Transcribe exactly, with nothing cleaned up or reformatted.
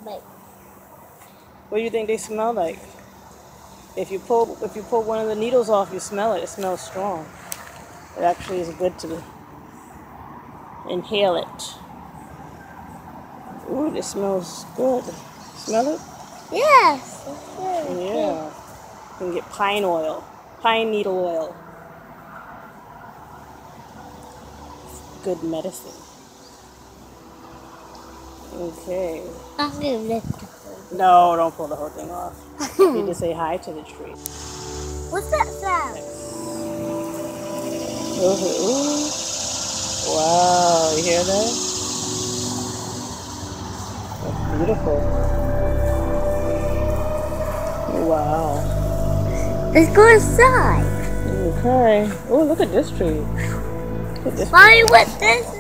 Like, what do you think they smell like? If you pull if you pull one of the needles off, you smell it. It smells strong. It actually is good to inhale it. Ooh, this smells good. Smell it? yes, it's very Yeah. You can get pine oil, pine needle oil. Good medicine. Okay. I'm gonna lift it. No, don't pull the whole thing off. You need to say hi to the tree. What's that sound? Ooh, ooh. Wow, you hear that? That's beautiful. Wow. Let's go inside. Okay. Oh, look at this tree. Look at this Mommy, what's this